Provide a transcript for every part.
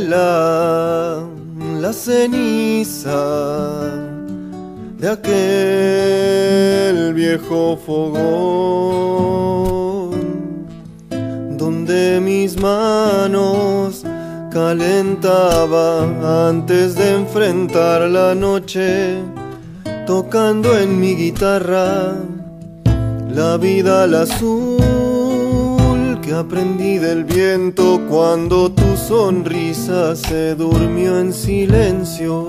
la ceniza de aquel viejo fogón, donde mis manos calentaba antes de enfrentar la noche, tocando en mi guitarra la vida al azul que aprendí del viento cuando tu sonrisa se durmió en silencio.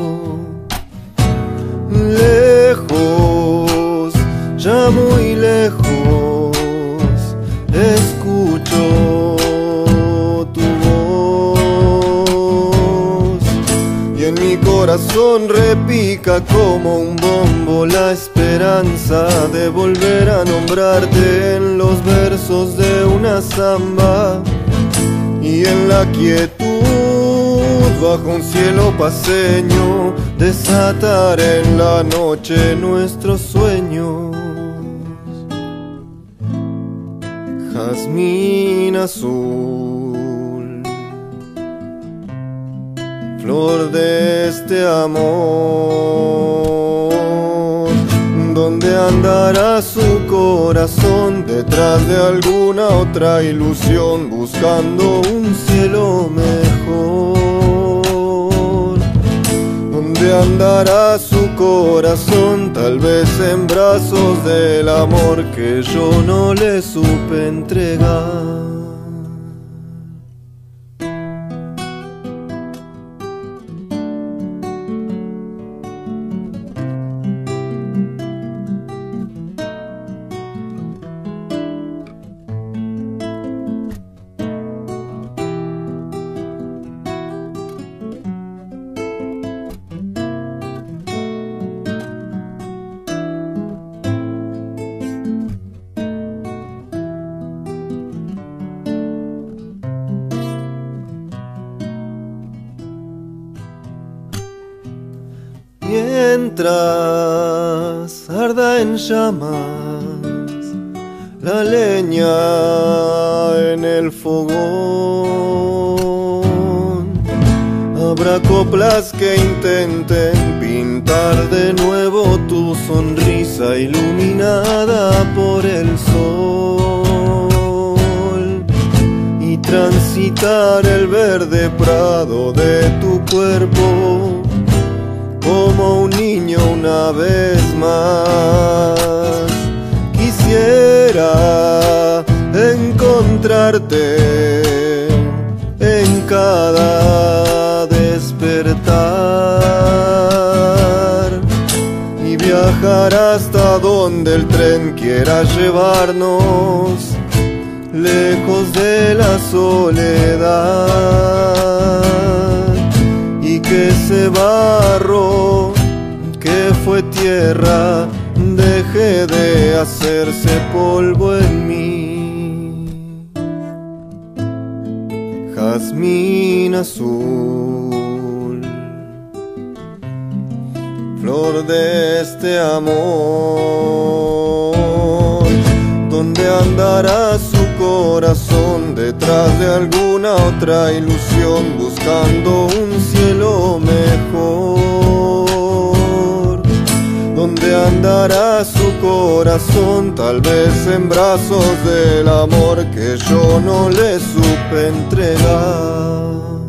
Lejos, ya muy lejos, escucho tu voz y en mi corazón repica como un bombo la esperanza de volver a nombrarte en los versos de una samba y en la quietud bajo un cielo paseño desatar en la noche nuestros sueños. Jazmín azul, flor de este amor, ¿dónde andará su corazón detrás de alguna otra ilusión buscando un cielo mejor? ¿Dónde andará su corazón? Tal vez en brazos del amor que yo no le supe entregar. Mientras arda en llamas la leña en el fogón, habrá coplas que intenten pintar de nuevo tu sonrisa iluminada por el sol y transitar el verde prado de tu cuerpo como un niño una vez más. Quisiera encontrarte en cada despertar y viajar hasta donde el tren quiera llevarnos, lejos de la soledad, y que ese barro que fue tierra deje de hacerse polvo en mí. Jazmín azul, flor de este amor, ¿dónde andará su corazón detrás de alguna otra ilusión buscando un cielo mejor? ¿Dónde andará su corazón? Tal vez en brazos del amor que yo no le supe entregar.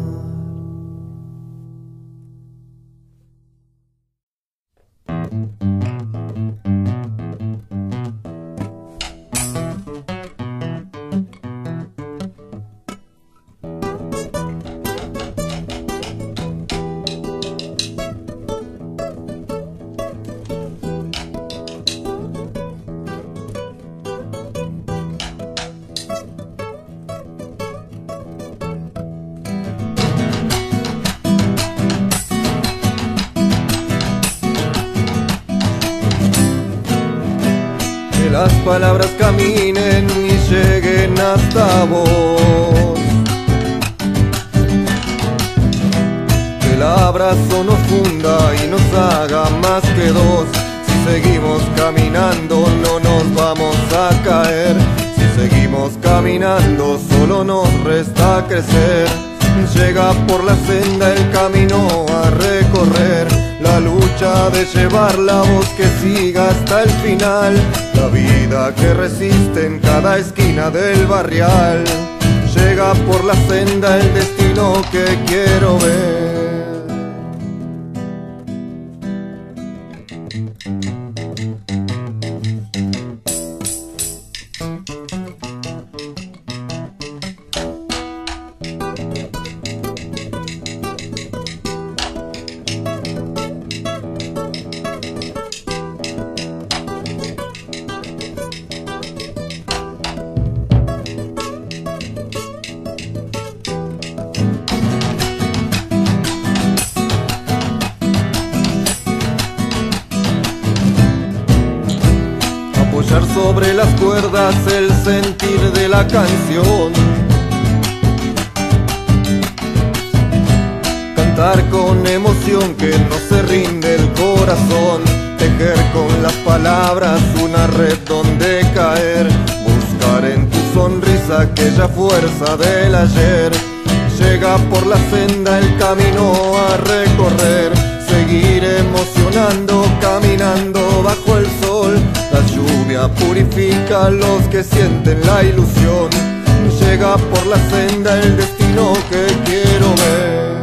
Las palabras caminen y lleguen hasta vos, que el abrazo nos funda y nos haga más que dos. Si seguimos caminando no nos vamos a caer, si seguimos caminando solo nos resta crecer. llega por la senda el camino a recorrer, la lucha de llevar la voz que siga hasta el final, la vida que resiste en cada esquina del barrial. Llega por la senda el destino que quiero ver. Sobre las cuerdas el sentir de la canción, cantar con emoción que no se rinde el corazón, tejer con las palabras una red donde caer, buscar en tu sonrisa aquella fuerza del ayer. Llega por la senda el camino a recorrer, seguir emocionando, caminando bajo el sol. La lluvia purifica a los que sienten la ilusión. Llega por la senda el destino que quiero ver.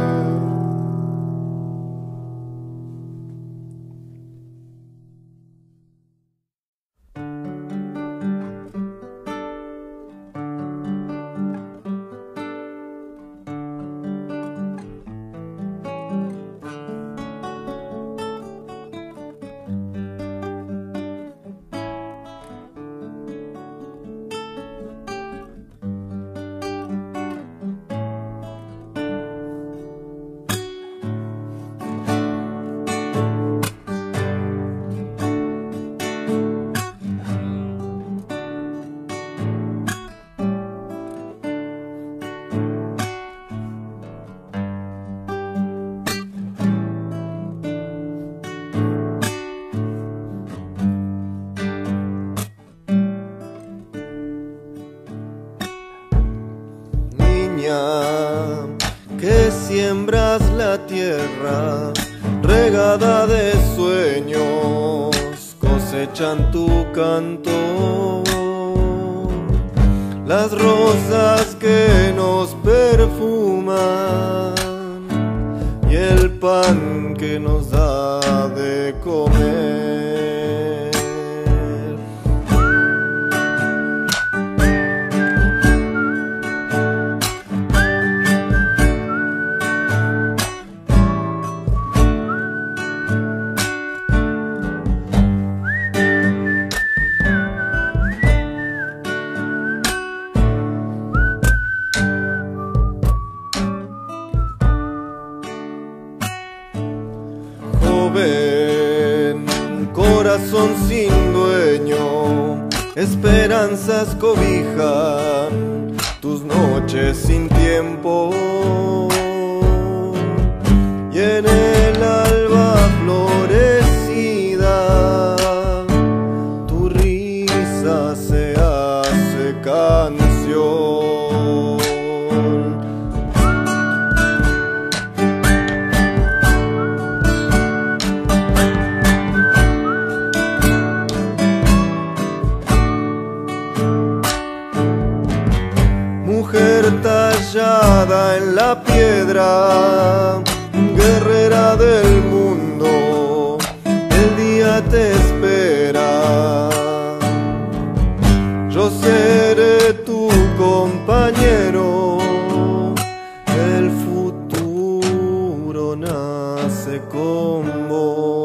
Que siembras la tierra regada de sueños, cosechan tu canto. Las rosas que nos perfuman y el pan que nos da de comer. Corazón sin dueño, esperanzas cobijan tus noches sin tiempo, y en el alba florecida tu risa se hace canción. Mujer tallada en la piedra, guerrera del mundo, el día te espera. Yo seré tu compañero, el futuro nace con vos.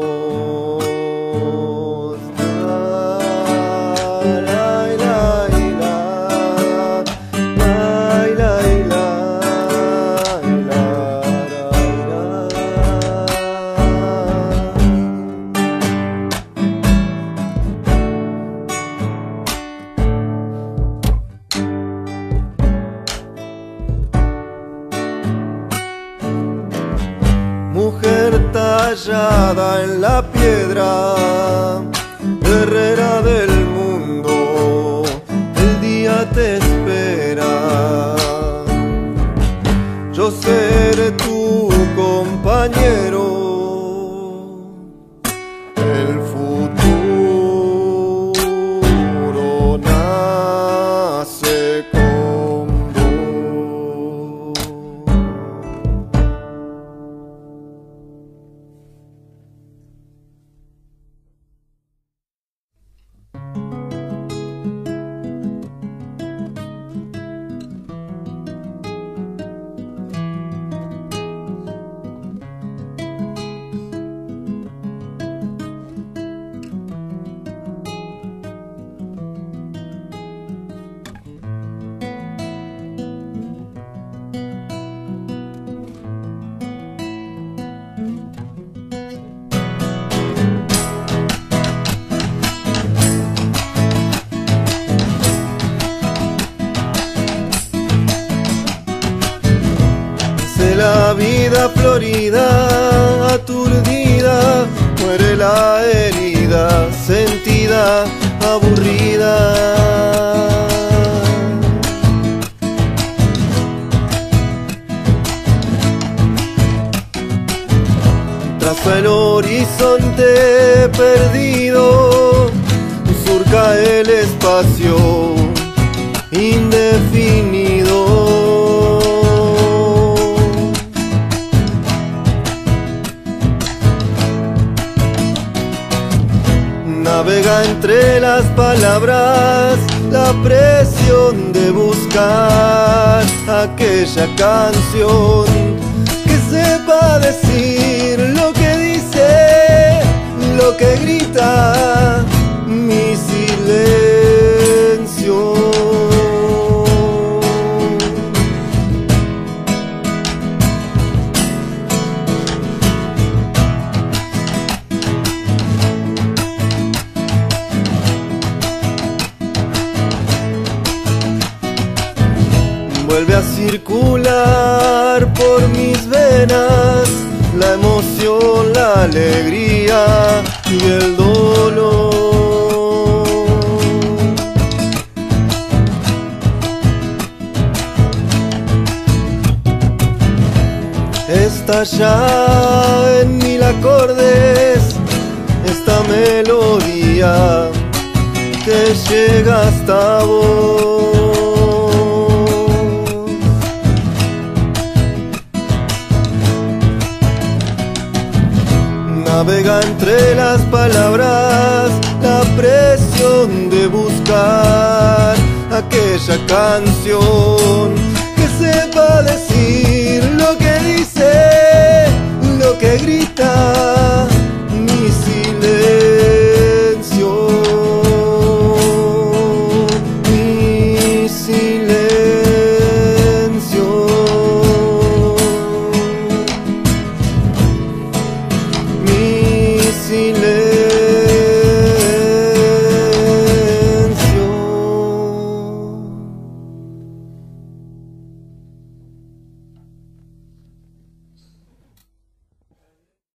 Mujer tallada en la piedra, guerrera del mundo, el día te espera. Yo sé vida florida, aturdida, muere la herida, sentida, aburrida. Traza el horizonte perdido, surca el espacio indefinido. Navega entre las palabras, la presión de buscar aquella canción que sepa decir lo que dice, lo que grita mi silencio. Vuelve a circular por mis venas la emoción, la alegría y el dolor. Estalla en mil acordes esta melodía que llega hasta vos. Navega entre las palabras, la presión de buscar aquella canción que sepa decir